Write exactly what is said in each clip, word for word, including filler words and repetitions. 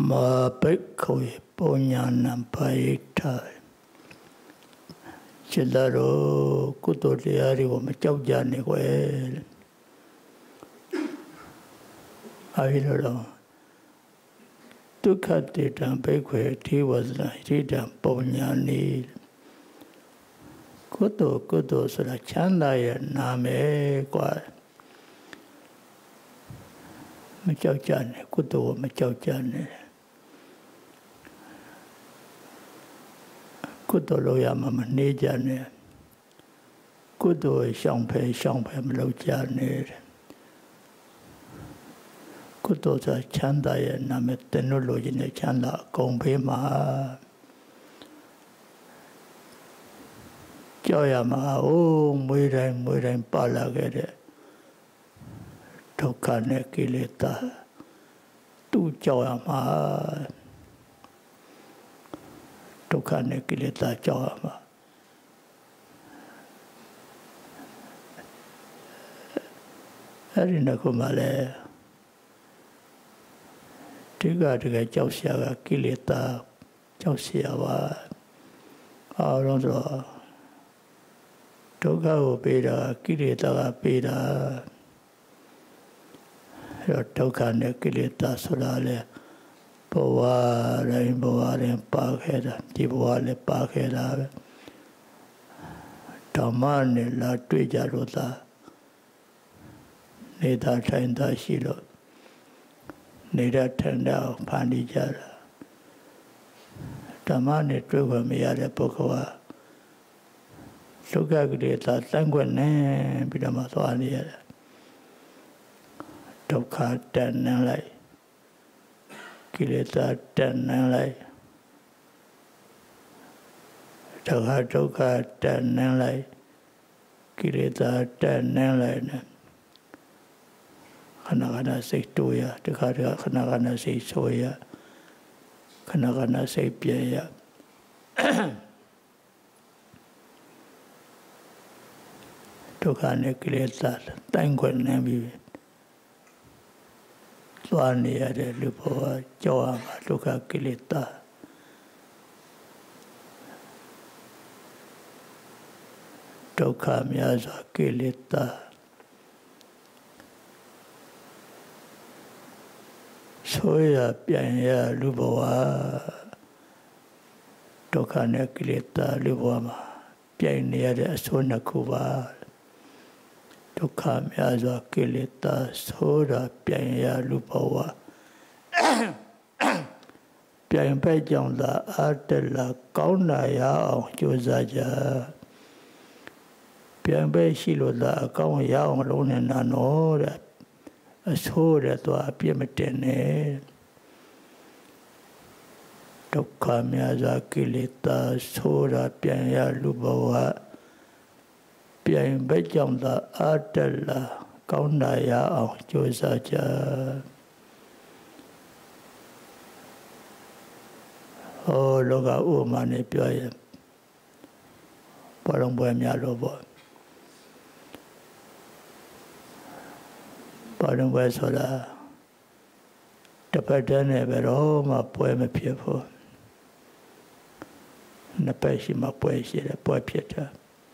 Ma Bhikkhu Punyanam Payita Chilaro Kuto Diari Wama Chaujani Well Ayro Tukatitam Bhikkhu Ti was Titam Punyani Kuto Kuto Sura Chandaya Name Kwa Machaujani Kuto Machaujani Kuto Loyama Manijani Kuto Shangpe Shangpe Mlojani Kuto Sa Chandaya Name Tenologine Chanda Gongpe Ma Joya Ma O Muiren Muiren Palagere Tokane Kileta Tu Joya Ma Tokane Kileta Joya Ma Arina Kumale Tiga Tiga Jausia Kileta Jausia Wa Alonso Toka Opera Kileta Pera Tokane Kileta Solale Boare Boare Pakera Tibuale Pakera Tamane La Tuja Rota Neda Tenda Shilo Neda Tenda Pandijara Tamane Tuga Miare Pokoa Toka Kileta Sanguine Bidamaswani Toka Tanalai Kileta Tanalai Toka Toka Tanalai Kileta Tanalai Kanakana say Toya, the Kanakana say Soya, Kanakana say Pia Tokane Kileta Tanguin Nami Swani at the Lupo, Joama, Toka Kileta. Toka Miyaza Kileta. Soya Pianya Luboa Tokane Kileta Luboama Piania de Sona Kuba Toka Miyaza Kileta Soda Pianya Luboa Pian Pejong la Artela Kauna Ya Josaja Pian Pe Shilo la Kaun Ya Lone Nano Asura to Apiamatene Toka Miyaza Kileta Soda Pianya Luboa Pian Pejong la Artela Kauna Ya Josaja Oh, Loga Umane Pia Parangboemia Lobo Parangboe Soda Tapatane Vero, ma poema Piefo Napeshi ma poesia, poe pieta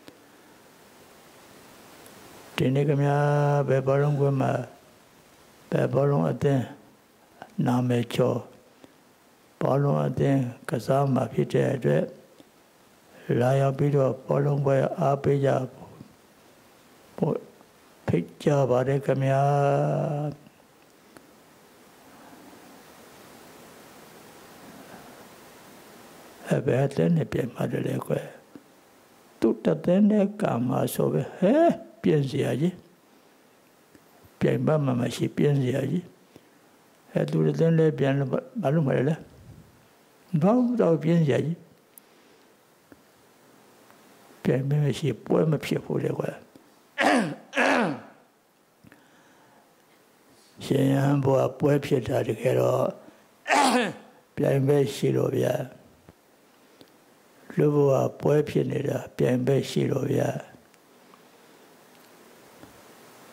Tinigamia Bebarangwema Bebarong Aden Name Cho Polong Aden Kazama Pite Laya Bido Polong Boy Abeja Picture Badekamia Abertene Pia Madeleque Tutta Tene Kama Sobe, eh, Pienziagi Piamba Mamashi Pienziagi E tu le tende Pian Balumela Bao Dao Pienziagi Piamshi Poema Piapuleque Siamboa Puepia de Kero Piambe Silovia Luboa Puepinida Piambe Silovia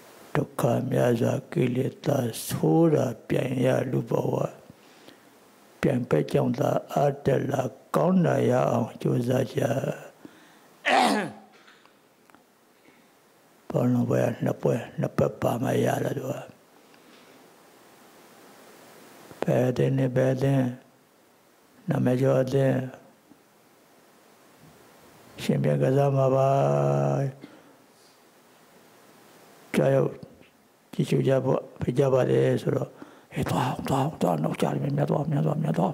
Toka Miyaza Kileta Soda Pianya Luboa ပြန်ပဲကြောင့်သာအတ္တလာကောင်းတာရအောင်ကြိုးစားကြဘောလုံးပွဲနှစ်ပွဲနှစ်ပတ်ပါမရတာတော့ဘယ်တဲ့နေဘယ်တဲ့နမကျော်တဲ့ရှင်ပြကစားမှာပါကြောက်ကြည့်ချူကြဖို့ဖိကြပါတယ်ဆိုတော့ဟဲ့တော့တော့တော့နောက်ကြတယ်မြတ်တော့မြတ်တော့မြတ်တော့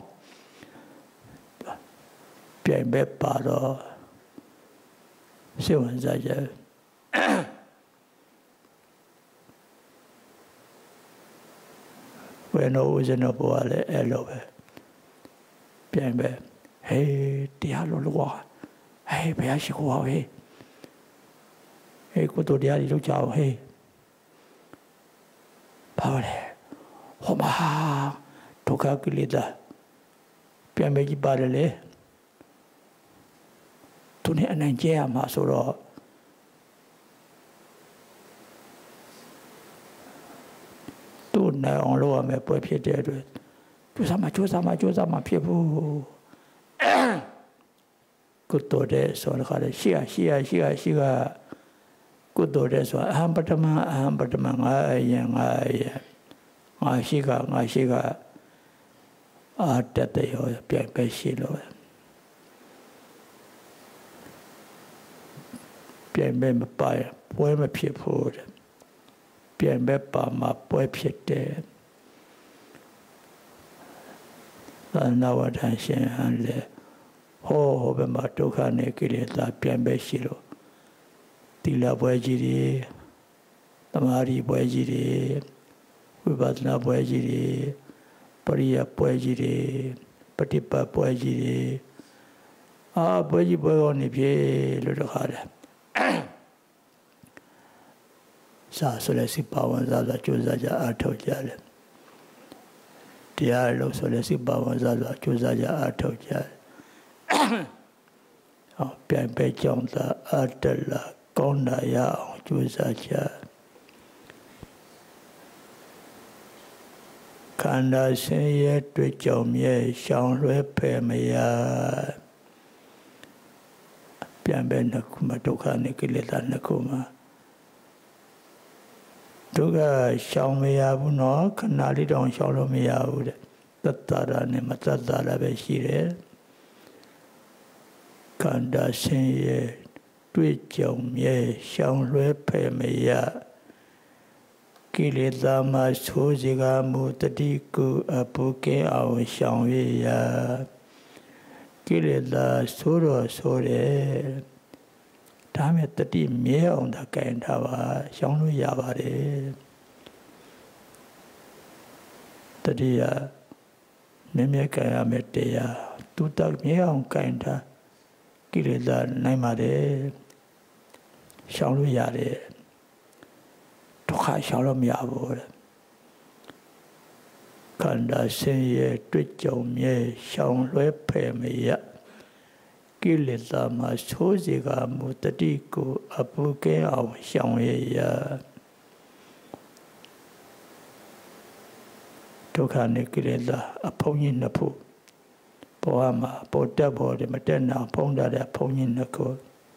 ပြန်ပဲပါတော့စိတ်ဝင်စားကြဝယ်တော့ဦးဇင်းတော့ပေါ်လဲအဲ့လိုပဲပြန်ပဲဟေးတရားလို့လို့ဟေးဘယ်ရှိခိုးဟေးဟေးကိုတို့တရားကြီးလောက်ကြအောင်ဟေးဘာလဲဟောမဟာဒုက္ခကိလေသာပြန်ပဲကြီးပါတယ်လေသူနဲ့အနိုင်ကျဲရမှာဆိုတော့သူ့နဲ့အောင်လို့ရမယ်ပွဲဖြစ်တဲ့အတွက်ကျိုးစားမှာကျိုးစားမှာကျိုးစားမှာဖြစ်ဘူးကုသိုလ်တဲ့ဆိုတော့လည်းရှိရရှိရရှိရရှိရကုသိုလ်တဲ့ဆိုအဟံပတမအဟံပတမငါအယံငါအယံငါရှိကငါရှိကအာတတရောပြန်ပဲရှိလို့ပြန်ပဲမပါပွဲမဖြစ်ဘူးပြန်ပဲပါမှာပွဲဖြစ်တယ်သာနာဝထရှင်ဟန်လေဟောဟောဘယ်မှာဒုက္ခနဲ့ကိလေသာပြန်ပဲရှိလို့တိလပွဲကြီးတွေသမာဓိပွဲကြီးတွေဝိပဿနာပွဲကြီးတွေပရိယပွဲကြီးတွေပฏิပတ်ပွဲကြီးတွေအာပွဲကြီးပွဲကောင်းနေပြီလို့တခါတယ်စာဆိုလဲစိပါဝန်စားဆိုကြိုးစားကြအားထုတ်ကြတယ်တရားလို့ဆိုလဲစိပါဝန်စားဆိုကြိုးစားကြအားထုတ်ကြတယ်ဟောပြန်ပဲကြောင့်သာအတ္တလာကောင်းတာရအောင်ကြိုးစားကြခန္ဓာဆင်းရဲတွေ့ကြောင်မြဲရှောင်လွှဲဖယ်မရပြန်ပဲနှစ်ခုမှာဒုက္ခနဲ့ကိလေသာနှစ်ခုမှာဒုက္ခရှောင်မရဘူးနော်ခဏလေးတောင်ရှောင်လို့မရဘူးတဲ့တတ္တရာနဲ့မတတ္တရာပဲရှိတယ်ခန္ဓာဆင်းရဲတွေ့ကြောင်မြဲရှောင်လွှဲဖယ်မရကိလေသာမှာဆိုးစကားမူတတိကုအပုကေအောင်ရှောင်ရရကိလေသာဆိုးတော့ဆိုးတယ်ဒါမဲ့တတိမြဲအောင်သာကြင်ထားပါရှောင်လို့ရပါတယ်တတိယမြဲမြဲကြင်ရမယ်တရားသူတမြဲအောင်ကြင်ထားကိလေသာနိုင်ပါတယ်ရှောင်လို့ရတယ်ဒုက္ခရှောင်လို့မရဘူးတဲ့ခန္ဓာဆင်းရဲတွေ့ကြုံမြဲရှောင်လွှဲဖယ်မရကိလေသာမှာဆိုးစေကမူတတိကိုအပုကဲအောင်ရှောင်ရရဒုက္ခနဲ့ကိလေသာအဖုံးကြီးနှစ်ဖို့ဘောမှာပေါ်တက်ပေါ်တယ်မတက်နာဖုံးတာတဲ့ဖုံးကြီးနှစ်ခု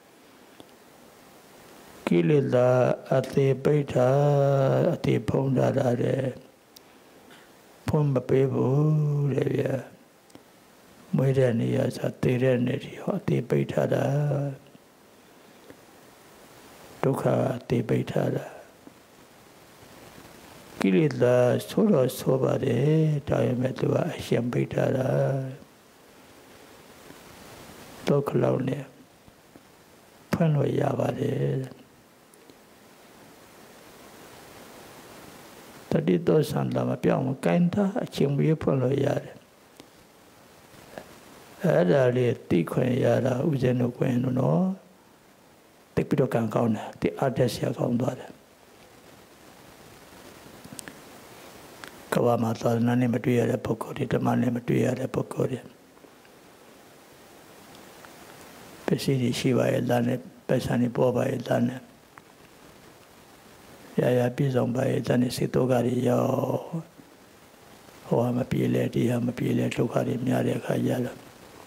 ကိလေသာအသေးပိဋ္ဌာအသေးဖုံးတာတဲ့ဖုံးမပေးဘူးတဲ့ဗျာမွေးတဲ့နေရာဆိုတည်တဲ့နေဒီဟောအသေးပိဋ္ဌာတာဒုက္ခအသေးပိဋ္ဌာတာကိလေသာဆိုတော့ဆိုပါတယ်ဒါပေမဲ့သူကအရှင်ပိဋ္ဌာတာဒုက္ခလောက်နဲ့ဖွင့်လို့ရပါတယ်တတိတောသံတာမပြောင်းမကိုင်းတာအချင်းပြီးဖွင့်လို့ရတယ်အဲ့ဒါလေးသိခွင့်ရတာဥစဉ်တို့ခွင့်လို့နော်တိတ်ပြီးတော့ကံကောင်းတယ်ဒီအတ္တဆရာကောင်းသွားတယ်ကဘာမှာသာသနာနဲ့မတွေ့ရတဲ့ပုဂ္ဂိုလ်တွေဓမ္မနဲ့မတွေ့ရတဲ့ပုဂ္ဂိုလ်တွေပစ္စည်းတွေရှိပါရဲ့လားနဲ့ပစ္စည်းတွေပေါ်ပါရဲ့လားနဲ့ရရပြည့်စုံပါရဲ့လားနဲ့စိတ်တော်ကတွေရောဟဟောမပြေလဲတရားမပြေလဲဒုက္ခတွေများတဲ့အခါကျတော့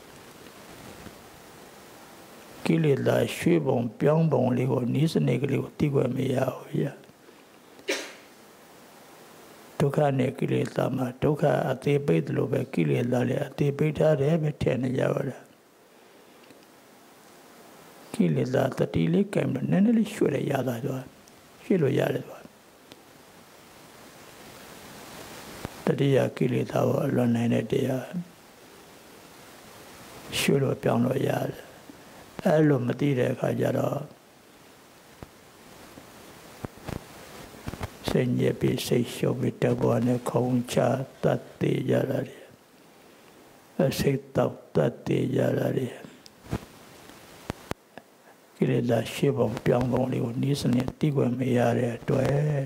ကိလေသာရွှေ့ပုံပြောင်းပုံလေးကိုနိစ္စနေကလေးကိုသိခွင့်မရဘူးဗျာဒုက္ခနဲ့ကိလေသာမှာဒုက္ခအသေးပိတ်လို့ပဲကိလေသာလည်းအသေးပိတ်ထားတယ်ပဲထင်နေကြပါလားကိလေသာတတိလေးကံနည်းနည်းလေးရွှေ့ရရတာတော့ရွှေ့လို့ရတယ်တော့တတိယကိလေသာကိုအလွန်နိုင်တဲ့တရားရွှေ့လို့ပြောင်းလို့ရတယ်အဲ့လိုမသိတဲ့အခါကျတော့စိတ်ညစ်ပြီးစိတ်ရှုပ်ပြီးတဘောနဲ့ခုံချတတ်သေးကြရတယ်အစိတ်တောက်တတ်သေးကြရတယ်ကိလေသာရှင်းပုံပြောင်းပုံလေးကိုနည်းစနစ်တိကွယ်မရတဲ့အတွက်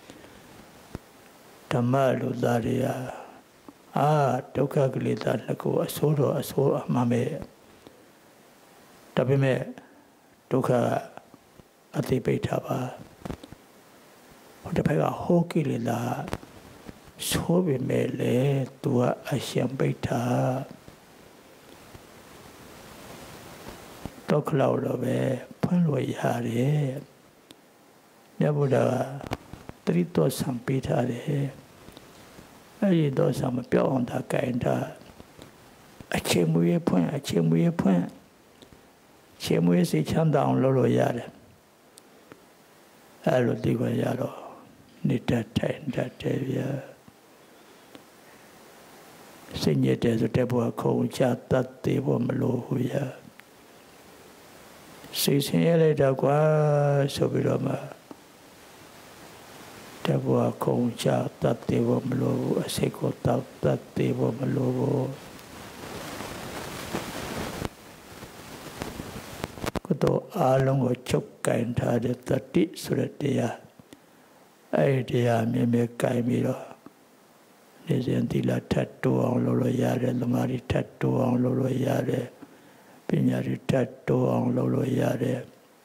ဓမ္မလူသားတွေကအာဒုက္ခကိလေသာနှစ်ခုအဆိုးတော့အဆိုးအမှန်ပဲဒါပေမဲ့ဒုက္ခအသိပိဋ္ဌာပါဟိုတစ်ဖက်ကဟောကိလေသာဆိုးပေမဲ့လေသူကအရှင်ပိဋ္ဌာဒုက္ခလောက်တော့ပဲဖွင့်လို့ရတယ်မြတ်ဗုဒ္ဓကတတိတောဆံပေးထားတယ်အဲ့ဒီတော့ဆံမပြောင်းအောင်တာကြင်တာအချိန်မွေးဖွင့်အချိန်မွေးဖွင့်အချိန်မွေးစိတ်ချမ်းသာအောင်လုပ်လို့ရတယ်အဲ့လိုဒီကိုရတော့နေတတ်ထိုင်တတ်တယ်ဗျာစိတ်ညစ်တယ်ဆိုတဲ့ဘုရားခုံချတတ်သေးဖို့မလိုဘူးဗျာစိတ်ဆင်းရဲလိုက်တော့ကွာဆိုပြီးတော့မှတဘောခုံချတတ်သေးဖို့မလိုဘူးအစိတ်ကိုတောက်တတ်သေးဖို့မလိုဘူးကတော့အားလုံးကိုချုပ်ကင်ထားတဲ့တတိဆိုတဲ့တရားအဲ့ဒီတရားမြင်မြင်ကင်ပြီးတော့နေစဉ်သီလထတ်တိုးအောင်လုပ်လို့ရတယ်သမာဓိထတ်တိုးအောင်လုပ်လို့ရတယ်ပညာတွေထတ်တိုးအောင်လုပ်လို့ရတယ်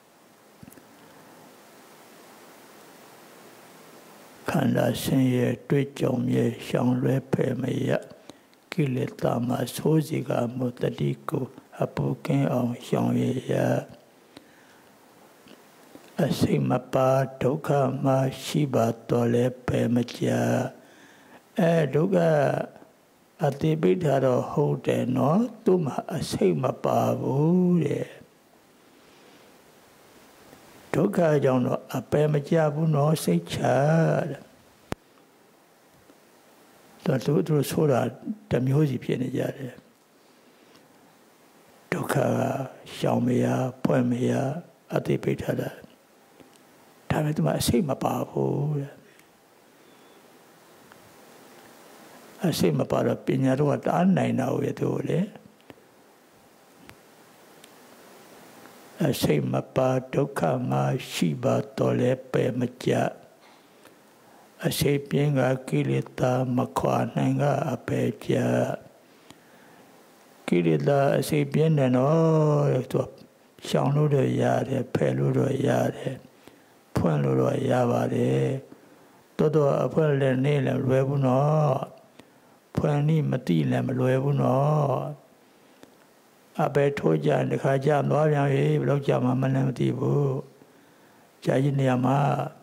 ခန္ဓာဆင်းရဲတွေ့ကြုံရဲ့ရှောင်လွဲဖယ်မရကိလေသာမှာဆိုးစီကမုတ္တိကိုအပုကင်းအောင်ရှောင်ရရအစိမပါဒုက္ခမှာရှိပါတော့လဲဖယ်မကြအဲဒုက္ခအတိပိဋ္ဌာတော့ဟုတ်တယ်နော်သူ့မှာအစိမပါဘူးတဲ့ဒုက္ခကြောင့်တော့အပယ်မကြဘူးနော်စိတ်ချတဲ့သူတို့ဆိုတာတမျိုးစီဖြစ်နေကြတယ်ဒုက္ခရှောင်မရဖွင့်မရအတိပိဋ္ဌာတာဒါပေမဲ့သူမှာအစိမပါဘူးတဲ့အစိမပါတော့ပညာတော့တအားနိုင်တာပဲသူလေအစိမပါဒုက္ခမှာရှိပါတော့လဲပယ်မကြအစိပြင်းကကိလေသာမခွာနိုင်ကအပယ်ကြကိလေသာအစိပြင်းတယ်နော်သူရှောင်လို့တော့ရတယ်ဖယ်လို့တော့ရတယ်ဖွင့်လို့တော့ရပါတယ်တော်တော်အဖွင့်လည်းနေလည်းလွယ်ဘူးနော်ဖွင့်နေမတိလည်းမလွယ်ဘူးနော်အပဲထိုးကြတခါကြသွားပြန်ပြီဘယ်လောက်ကြာမှမလည်းမသိဘူးကြာကြီးနေရာမှာ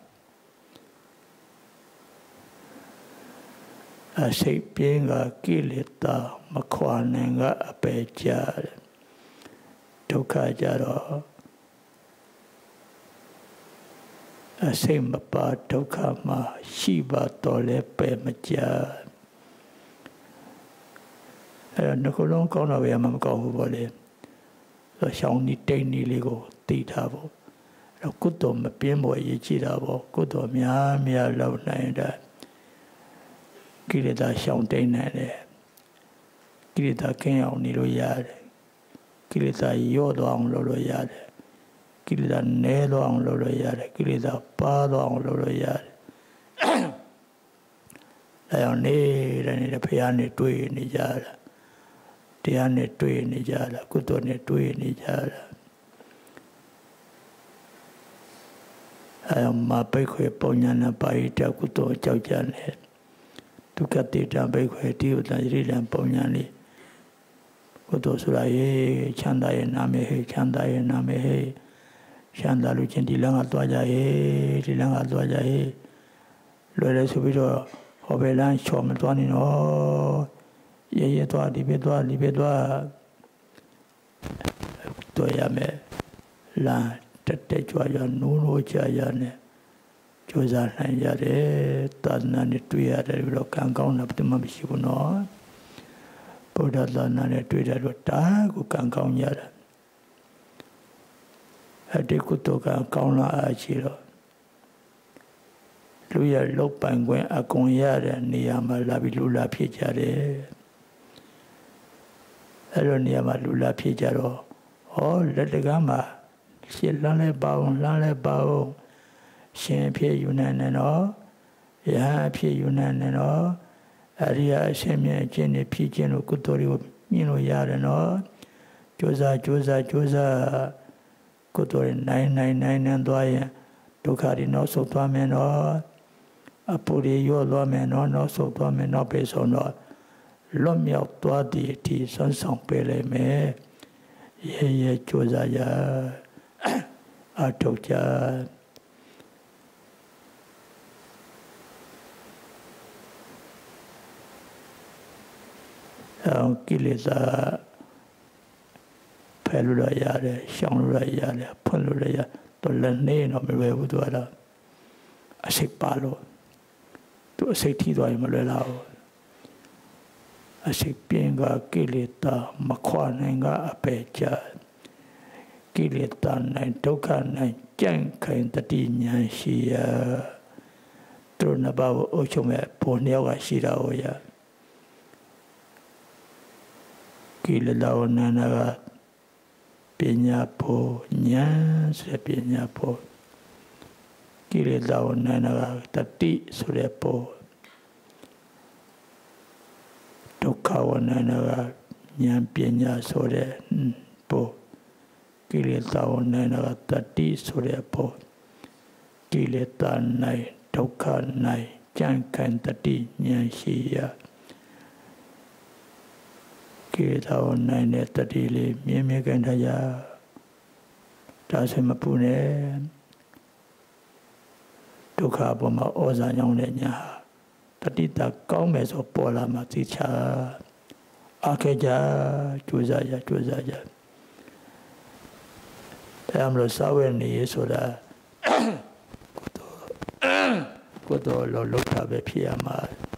အစိတ်ပြင်းကကိလေသာမခွာနိုင်ကအပဲကြဒုက္ခကြတော့အစိတ်မပါဒုက္ခမှာရှိပါတော့လဲပယ်မကြအဲနှခုလုံးကောင်းတော့ပဲမမကောင်းဘူးပေါ့လေရှောင်းနီတိတ်နီလေးကိုသိထားဖို့အဲကုသိုလ်မပြင်းပေါ်ရေးကြည့်တာပေါ့ကုသိုလ်များများလောက်နိုင်တဲ့ကိလေသာရှောင်းတိတ်နိုင်တယ်ကိလေသာကင်းအောင်နေလို့ရတယ်ကိလေသာရော့သွားအောင်လုပ်လို့ရတယ်ကိလေသာနည်းသွားအောင်လုပ်လို့ရတယ်ကိလေသာပါသွားအောင်လုပ်လို့ရတယ်အဲအောင်နေတဲ့နေတဲ့ဖះနဲ့တွေ့နေကြတာတရားနဲ့တွေ့နေကြတာကုသိုလ်နဲ့တွေ့နေကြတာအဲမှာပိတ်ခွေပုံညာနာပါဠိတကုသိုလ်ကြောက်ကြတယ်ဒုက္ခတိတံဘိက္ခွေတိဥတံယရိတံပုံညာလိကုသိုလ်ဆိုတာရေချမ်းသာရဲ့နာမည်ဟဲ့ချမ်းသာရဲ့နာမည်ဟဲ့ချမ်းသာလို့ချင်းဒီလမ်းကသွားကြရဲ့ဒီလမ်းကသွားကြရဲ့လွယ်တယ်ဆိုပြီးတော့ဟောဘယ်လမ်းချော်မသွားနေတော့ရဲရဲသွားဒီဘက်သွားဒီဘက်သွားတွေ့ရမယ်လာတက်တက်ကြွကြနိုးနိုးကြရနဲ့ကြိုးစားနိုင်ရတယ်သာသနာနဲ့တွေ့ရတယ်ပြီးတော့ကံကောင်းတာဘယ်သူမှမရှိဘူးနော်ဘုရားသာသနာနဲ့တွေ့တယ်တော့တာကိုကံကောင်းကြတယ်အတိကုသိုလ်ကကောင်းလာအချီတော့လူရလုတ်ပိုင်ခွင့်အကုန်ရတဲ့နေရာမှာလာပြီးလူလာဖြစ်ကြတယ်အဲ့လိုနေရာမှာလူလာဖြစ်ကြတော့ဟောလက်တကားမှာရှင်းလန်းလဲပါအောင်လန်းလဲပါအောင်ရှင်ဖြစ်ယူနိုင်တယ်နော်ယဟန်ဖြစ်ယူနိုင်တယ်နော်အရိယာအရှင်မြတ်ခြင်းနဲ့ဖြစ်ခြင်းလို့ကုသိုလ်တွေကိုမြင်လို့ရတယ်နော်ကြိုးစားကြိုးစားကြိုးစားကုသိုလ်နိုင်နိုင်နိုင်နိုင်သွားရင်ဒုက္ခတွေနောက်ဆုံးသွားမယ်နော်အပူတွေရောသွားမယ်နော်နောက်ဆုံးသွားမယ်နောက်ပဲဆုံးတော့လွတ်မြောက်သွားသည့်အထိဆွမ်းဆောင်ပေးလိုက်မယ်ရဲရဲကြိုးစားရအထောက်ကြအောင်ကိလေသာဖယ်လို့ရရတယ်ရှောင်လို့ရရတယ်ဖွင့်လို့ရတော့လည်းနေတော့မလွယ်ဘူးသူကတော့အစိတ်ပါလို့သူအစိတ်ထိသွားရင်မလွယ်တော့ဘူးအစိတ်ပြင်းကကိလေသာမခွာနိုင်ကအပေချကိလေသာနိုင်ဒုက္ခနိုင်ကြံ့ခိုင်တတိညာရှိရသူနဘာအုပ်ချုပ်မဲ့ဘုံနှစ်ယောက်ကရှိတာဟောရကိလေသာဝနာနာကပညာဖို့ဉာဏ်ဆိုတဲ့ပညာဖို့ကိလေသာဝနာနာကတတိဆိုတဲ့ဖို့ဒုက္ခဝနာနာကဉာဏ်ပညာဆိုတဲ့ဖို့ကိလေသာဝနာနာကတတိဆိုတဲ့ဖို့ကိလေသာနိုင်ဒုက္ခနိုင်ကြံ့ခိုင်တတိဉာဏ်ရှိရကိလေသာနိုင်တဲ့တတိလေးမြင်မြင်ကန်ထားရဒါဆိုမပူနဲ့ဒုက္ခပေါ်မှာဩဇာကြောင့်လည်းညာတတိတာကောင်းမယ်ဆိုပေါ်လာမှသိချာအခေကြကြိုးစားကြကြိုးစားကြဒါမှမဟုတ်စာဝဲနေဆိုတာကိုယ်တော်လောလောက်တာပဲဖြစ်ရမှာ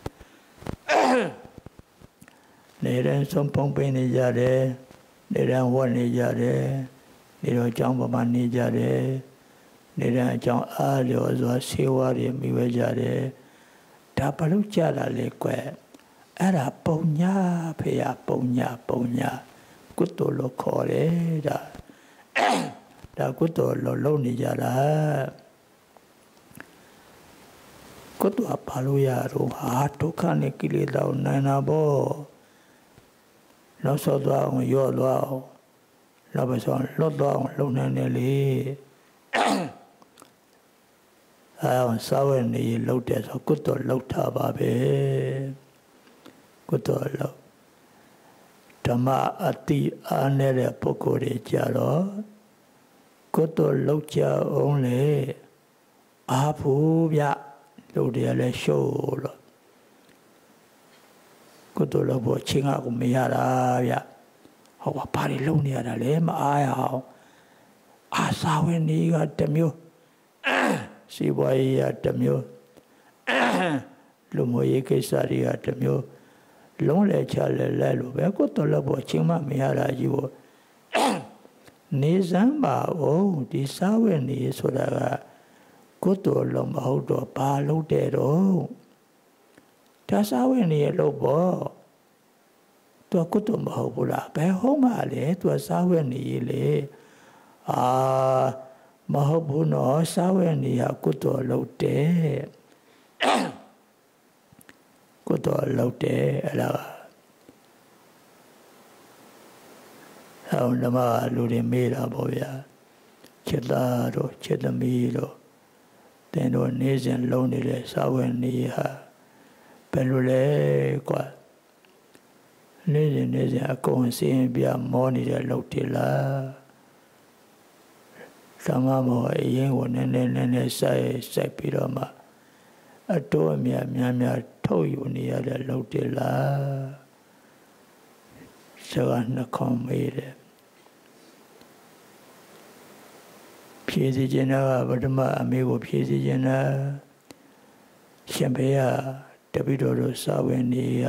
နေရင်ဆုံးပုံပင်းနေကြတယ်နေရင်ဝတ်နေကြတယ်နေတော့အကြောင်းပမာနေကြတယ်နေရင်အကြောင်းအားလျော်စွာဆေးဝါးတွေမိဝဲကြတယ်ဒါဘာလို့ကြတာလဲကွယ်အဲ့ဒါပုံညာဖေရပုံညာပုံညာကုသိုလ်လို့ခေါ်တယ်ဒါဒါကုသိုလ်လို့လုပ်နေကြတာကုသိုလ်ဘာလို့ရတော့ဟာဒုက္ခနဲ့ကိလေသာကိုနိုင်တာပေါ့နောက်ဆောသွားအောင်ရော့သွားအောင်နောက်ပဲဆိုလွတ်သွားအောင်လုံနိုင်တယ်လေအဲအောင်စာဝဲနေလှုပ်တယ်ဆိုကုသိုလ်လှုပ်တာပါပဲကုသိုလ်လှုပ်ဓမ္မအတိအားနေတဲ့ပုဂ္ဂိုလ်တွေကြတော့ကုသိုလ်လှုပ်ကြအောင်လေအားဖို့ဗျလှုပ်တယ်လည်းရှုပ်လို့ကုသိုလ်လုပ်ဖို့ချင်းကကိုမရတာဗျဟောဘာတွေလုပ်နေရတာလဲမအားရအောင်အာစာဝဲနေကတစ်မျိုးစီပွားရေးကတစ်မျိုးလူမျိုးရေးကိစ္စတွေကတစ်မျိုးလုံးလဲချလဲလဲလို့ပဲကုသိုလ်လုပ်ဖို့ချင်းမမရတာကြီးပေါ့နေစမ်းပါဦးဒီစာဝဲနေဆိုတာကကုသိုလ်လုပ်မဟုတ်တော့ဘာလုပ်တဲ့တော့ဒါစာဝဲနေရလို့ပေါ့သူကုသိုလ်မဟုတ်ဘူးလားဘယ်ဟုတ်မှလဲသူစာဝဲနေရလေအာမဟုတ်ဘူးနော်စာဝဲနေရကုသိုလ်လုပ်တယ်ကုသိုလ်လုပ်တယ်အဲ့ဒါဟောဓမ္မလူတွေမေးတာပေါ့ဗျာจิตသားတို့จิตသမီးတို့တင်တို့နေစဉ်လုံးနေတဲ့စာဝဲနေဟာဘယ်လိုလဲကွာနေ့စဉ်နေ့စဉ်အကုန်စင်းပြမောနေတဲ့လုပ်တယ်လားသမမောအရင်ကနည်းနည်းနည်းနည်းစိုက်စိုက်ပြီးတော့မှအတိုးအမြတ်များများထုတ်ယူနေရတဲ့လုပ်တယ်လားစကားနှခေါင်းမေးတယ်ဖြည့်စည်ခြင်းကပထမအမေကိုဖြည့်စည်ခြင်းနဲ့ရှင်ဖေးတပိတော်တို့စာဝင်နေရ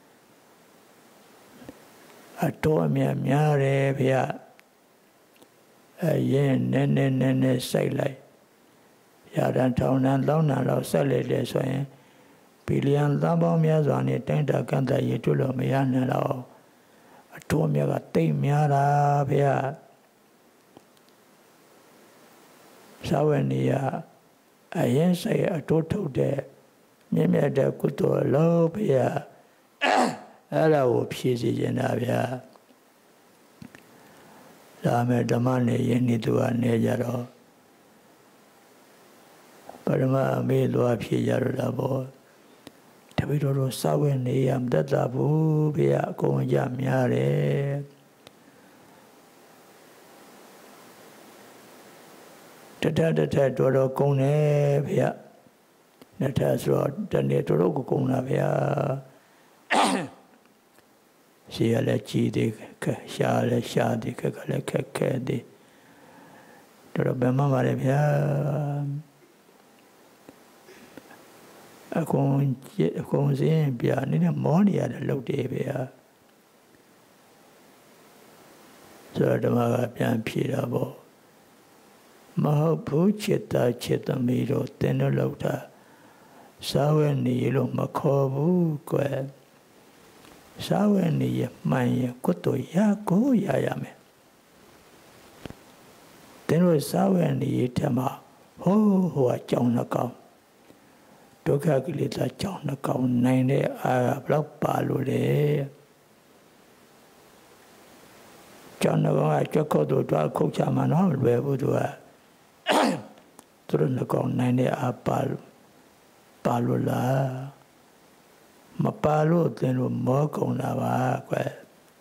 အတော်အမြတ်များတယ်ဖေ။အရင်နည်းနည်းနည်းနည်းစိုက်လိုက်ရာတန်ထောင်တန်လောင်းတန်လောက်ဆက်လိုက်တယ်ဆိုရင်ဘီလီယံသန်းပေါင်းများစွာနဲ့တိုင်းတာကန့်သတ်ရတွေ့လို့မရနိုင်တော့အတော်အမြတ်ကတိတ်များတာဖေ။စာဝင်နေရအရင်စိုက်အတော်ထုတ်တဲ့မြင့်မြတ်တဲ့ကုသိုလ်လို့ဖေ။အဲ့ဒါကိုဖြည့်စေခြင်းတာဗျာဒါမဲ့ဓမ္မနဲ့ယဉ်နေသူကနေကြတော့ပရမအမေလိုဖြည့်ကြရတာပေါ့တပိတော်တို့စာဝင်နေရမတတ်တာဘူးဗျာအကုန်ကြများတယ်တထတထတော်တော်ကုန်တယ်ဗျာနှစ်ထဆိုတော့တနေ့တော်တော်ကိုကုန်တာဗျာရှိရလဲကြည်သေးခက်ရှာလဲရှာသေးခက်ကလည်းခက်ခဲသေးတော်ဘယ်မှမလဲဗျာအကုန်အကုန်စင်းပြနေနဲ့မောနေရတဲ့လုပ်တယ်ဗျာဆိုတော့ဓမ္မကပြန်ဖြေတာပေါ့မဟုတ်ဘူးจิตတာจิตသမီးတို့တင်းတော့လောက်တာစားဝဲနေလို့မခေါ်ဘူးကွယ်စာဝနေရမှန်ရကုသိုလ်ရကိုရရမယ်တင်းတို့စာဝနေရထမဟိုးဟိုအကြောင်းနှကောင်ဒုက္ခကိလေသာကြောင့်နှကောင်နိုင်တဲ့အာဘလောက်ပါလို့တယ်ကြောင့်နှကောင်ကကြွက်ခုတ်တို့တွားခုတ်ချမှာနော်လွယ်ဘူးသူကသူတို့နှကောင်နိုင်တဲ့အာပါပါလို့လားမပါလို့တင်လို့မောကုန်တာပါကွယ်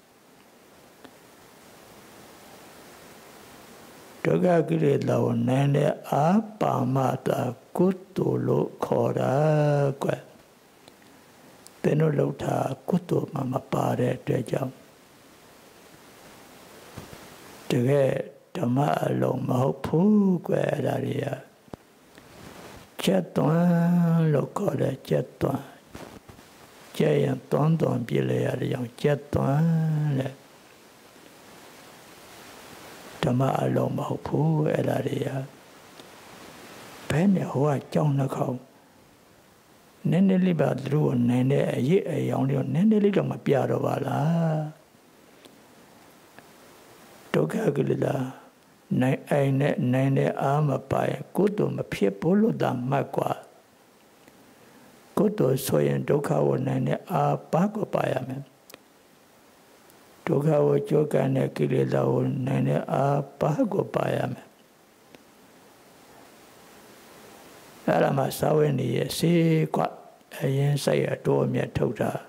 ဒုက္ခကိလေသာကိုနိုင်တဲ့အာပါမတာကုသိုလ်လို့ခေါ်တာကွယ်တင်လို့လောက်တာကုသိုလ်မှမပါတဲ့အတွက်ကြောင့်တကယ်ဓမ္မအလုံးမဟုတ်ဘူးကွယ်အဲ့ဒါတွေကချက်သွန်းလို့ခေါ်တယ်ချက်သွန်းကျဲရင်တွန်းတွန်းပြလေရတဲ့ကြောင့်ကျက်တွန်းတဲ့ဓမ္မအလုံးမဟုတ်ဘူးအဲ့ဒါတွေကဘယ်နဲ့ဟိုကကြောင်းနှခေါင်းနည်းနည်းလေးပါသူတို့နိုင်တဲ့အရေးအယောင်တွေနည်းနည်းလေးတော့မပြတော့ပါလားဒုက္ခကိလေသာနိုင်အိမ်နဲ့နိုင်တဲ့အာမပိုင်ကုသိုလ်မဖြစ်ဘူးလို့သာမှတ်กว่าကုသိုလ်ဆိုရင်ဒုက္ခဝနိုင်တဲ့အာပါကိုပါရမယ်ဒုက္ခဝကြိုးကန်တဲ့ကိလေသာကိုနိုင်တဲ့အာပါကိုပါရမယ်အဲ့ဒါမှစာဝိနည်းရဲ့စေကွအရင်စိုက်ရတော့အမြတ်ထုတ်တာ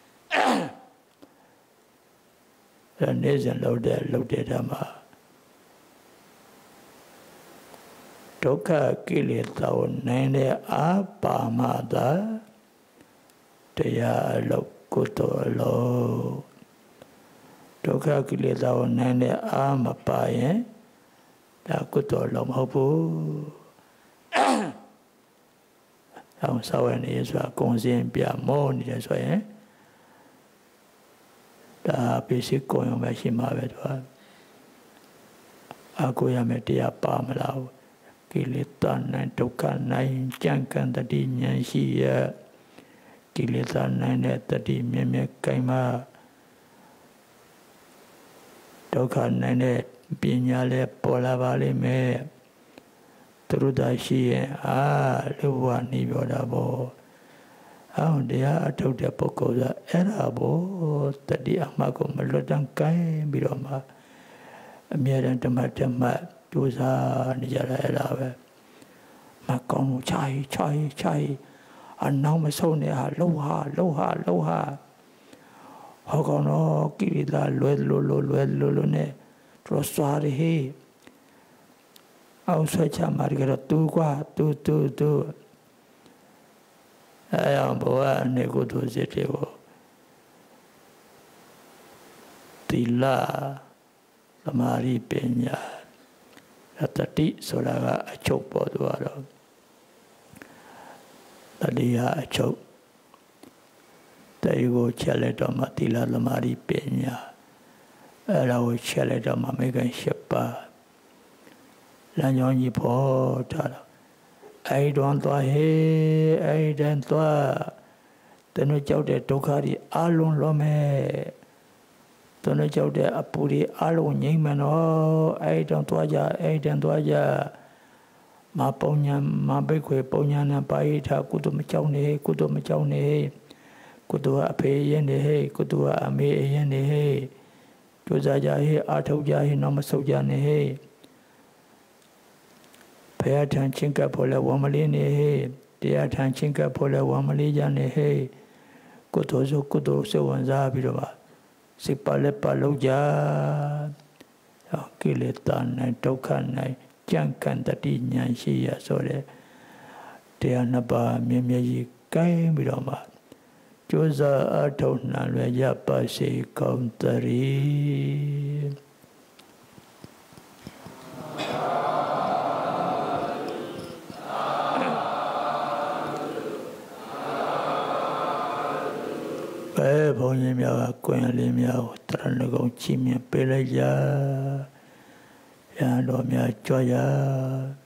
အဲ့နေ့စဉ်လှုပ်တဲ့လှုပ်တဲ့ဓမ္မဒုက္ခကိလေသာကိုနိုင်တဲ့အာပါမတာတရားအလုပ်ကုသိုလ်အလုပ်ဒုက္ခကိလေသာကိုနိုင်တဲ့အာမပါရင်ဒါကုသိုလ်အလုပ်မဟုတ်ဘူးအောင်စာဝနေဆိုတာကုံစင်းပြမောနေတယ်ဆိုရင်ဒါပိစိကုံရမရှိမှာပဲသူကအကိုရမယ်တရားပါမလားကိလေသာနိုင်ဒုက္ခနိုင်ကြံကံတတိဉာဏ်ရှိရကိလေသာနိုင်တဲ့တတိမြဲမြဲကိုင်မှာဒုက္ခနိုင်တဲ့ပညာလည်းပေါ်လာပါလိမ့်မယ်သူတို့သာရှိရင်အာလူဘဝနေပြောတာပေါ့အောင်တရားအထုတ်တဲ့ပုဂ္ဂိုလ်ကအဲ့ဒါပေါ့တတိအမှကိုမလွတ်တမ်းကိုင်ပြီးတော့မှအမြဲတမ်းဓမ္မဓမ္မကြိုးစားနေကြရတာပဲမကောင်းချိုင်ချိုင်ချိုင်အနောက်မဆုံးနဲ့ဟာလှုပ်ဟာလှုပ်ဟာလှုပ်ဟာဟောကောနော်ကိရိတာလွယ်လွယ်လွယ်လွယ်လွယ်နဲ့တော်စွာရဟေအောင်ဆွဲချမှာကြတော့တူကွာတူတူတူအဲအောင်ဘဝအနေကိုသူစစ်တယ်ကိုတိလာသမာဓိပညာတတိဆိုတာကအချုပ်ပေါ်သူကတော့တတိယအချုပ်တေကိုချက်လက်တော့မှတိလာသမာဓိပညာအဲ့ဒါကိုချက်လက်တော့မှမေကန်ရှစ်ပါးလမ်းကြောင်းကြီးပေါ်ထားတော့အဲ့တွန်းသွားဟေးအဲ့တန်းသွားတနုကြောက်တဲ့ဒုက္ခတွေအလုံးလုံးမဲ့တနုကြောက်တဲ့အပူတွေအလုံးငြိမ့်မနော်အဲ့တန်းသွားကြအဲ့တန်းသွားကြမပုံညာမဘိတ်ခွေပုံညာနဲ့ပါရိထာကုသိုလ်မကြောက်နေကုသိုလ်မကြောက်နေကုသိုလ်ကအဖေရင်နေကုသိုလ်ကအမေရင်နေကြိုးစားကြဟေအာထုတ်ကြဟေနောက်မဆုတ်ကြနေဟေဘုရားထံချင်းကပ်ဖို့လဲဝံမလေးနေဟေတရားထံချင်းကပ်ဖို့လဲဝံမလေးကြနေဟေကုသိုလ်စုကုသိုလ်စုဝင်စားပြီးတော့ပါစိတ်ပါလက်ပါလုံးကြကိလေသာနဲ့ဒုက္ခနဲ့ကြံ့ကန်တတိဉာဏ်ရှိရဆိုတဲ့တရားနှစ်ပါးမြဲမြဲကြီးကိုင်းပြီးတော့မှကြိုးစားအထောက်နှံလွယ်ရပါစေကောင်းတည်းဘယ်ဘုန်းကြီးများကကွင်လေးများကိုတရဏဂုံချီးမြှင့်ပေးလိုက်ကြရတော်များကြွရ